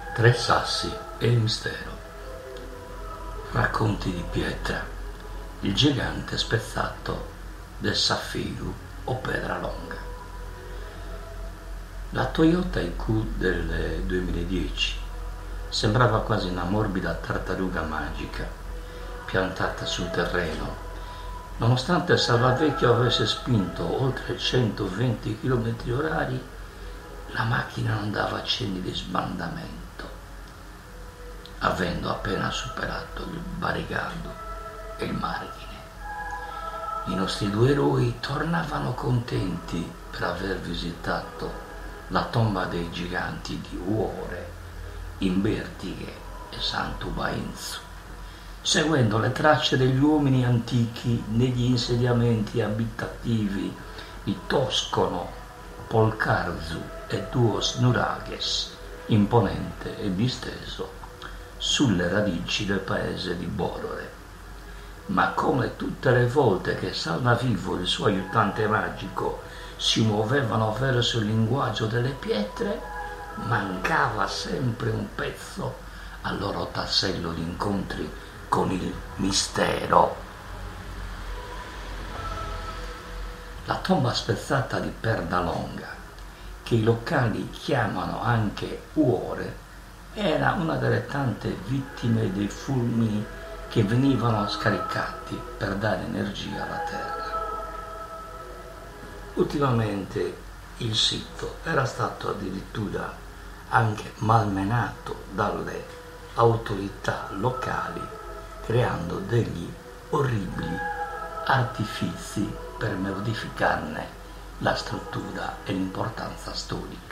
Tre sassi e il mistero. Racconti di pietra, il gigante spezzato del saffiro o pedra longa. La Toyota IQ del 2010 sembrava quasi una morbida tartaruga magica piantata sul terreno. Nonostante il salvavecchio avesse spinto oltre 120 km/h, la macchina non dava cenni di sbandamento, avendo appena superato il baricardo e il margine. I nostri due eroi tornavano contenti per aver visitato la tomba dei giganti di Uore, Imbertighe e Sant'Ubaenzu, seguendo le tracce degli uomini antichi negli insediamenti abitativi di Toscono, Polcarzu e Duos Nurages, imponente e disteso sulle radici del paese di Borore. Ma come tutte le volte che Salvavivo e il suo aiutante magico si muovevano verso il linguaggio delle pietre, mancava sempre un pezzo al loro tassello di incontri con il mistero. La tomba spezzata di Perdalonga, che i locali chiamano anche Uore, era una delle tante vittime dei fulmini che venivano scaricati per dare energia alla terra. Ultimamente il sito era stato addirittura anche malmenato dalle autorità locali, creando degli orribili artifizi per modificarne la struttura e l'importanza storica.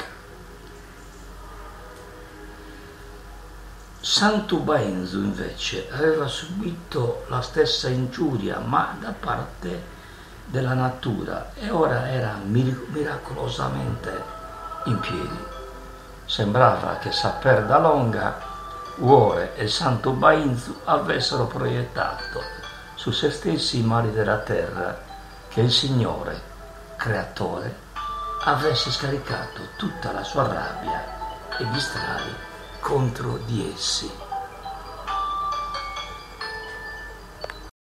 Sant'Ubaenzu invece aveva subito la stessa ingiuria, ma da parte della natura, e ora era miracolosamente in piedi. Sembrava che Perdalonga, Uore e Sant'Ubaenzu avessero proiettato su se stessi i mali della terra, che il Signore, creatore, avesse scaricato tutta la sua rabbia e gli strali contro di essi.